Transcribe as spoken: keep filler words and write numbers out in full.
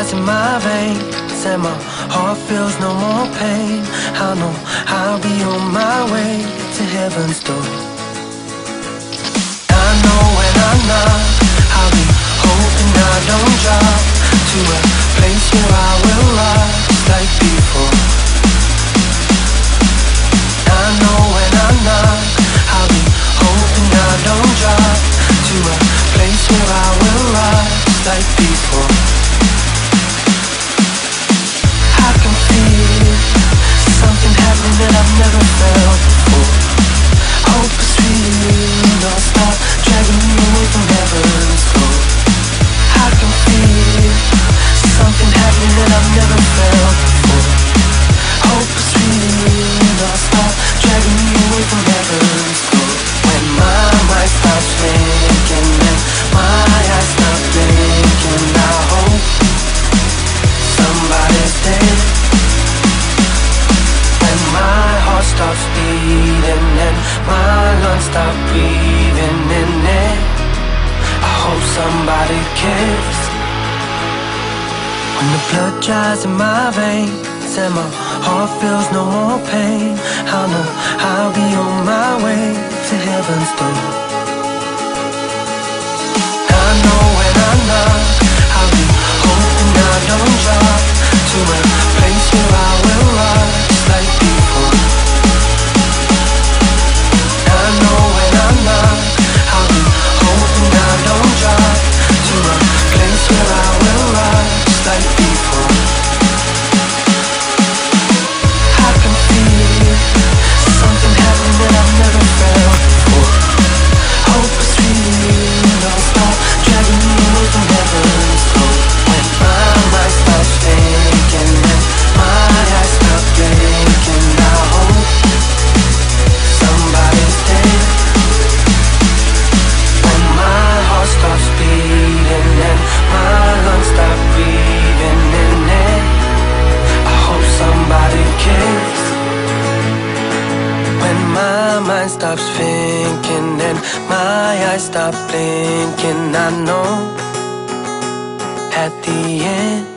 dries in my veins and my heart feels no more pain, I know I'll be on my way to heaven's door. I know when I'm not, I'll be hoping I don't drop to a place where I will rise like before. I know when I'm not, I'll be hoping I don't drop to a place where I will rise like before. I can feel something happening that I've never felt before. Hope is real, don't stop dragging me away from heaven's door. I can feel something happening that I've never felt before. Hope is real, don't stop dragging me away from heaven's door. When my mind stops thinking and my eyes stop blinking, I hope somebody's dead. When my heart stops beating and my lungs stop breathing in it, I hope somebody cares. When the blood dries in my veins and my heart feels no more pain, I know I'll be on my way to heaven's door. I know when I'm not, I'll be hoping I don't drop to a place where I will rise like before. I know when I'm not, I'll be hoping I don't drop to a place where I will rise like before. I can feel something happening that I've never felt before. Hope is real, don't stop dragging me away from heaven's door. When my mind stops thinking and my eyes stop blinking, I hope somebody's dead. When my heart stops beating and my lungs stop breathing in it, I hope somebody cares. When my mind stops thinking and my eyes stop blinking, I know at the end